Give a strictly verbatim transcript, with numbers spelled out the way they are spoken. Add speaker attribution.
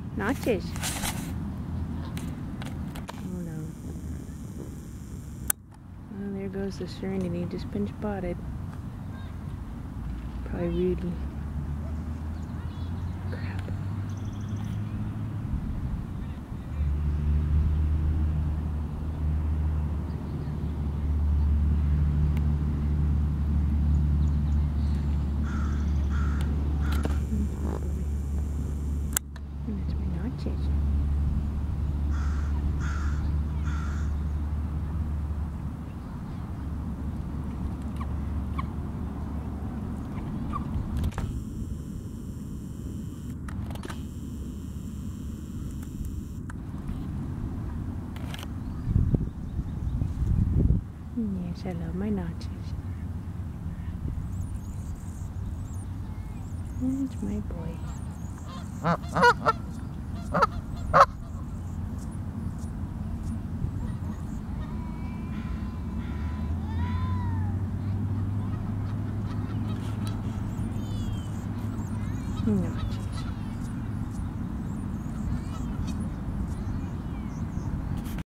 Speaker 1: Noches. Oh no. Well, there goes the Serenity, just been spotted. Probably Rudy. Crap. And that's my Noches. Yes, I love my Noches. That's my boy. Noches.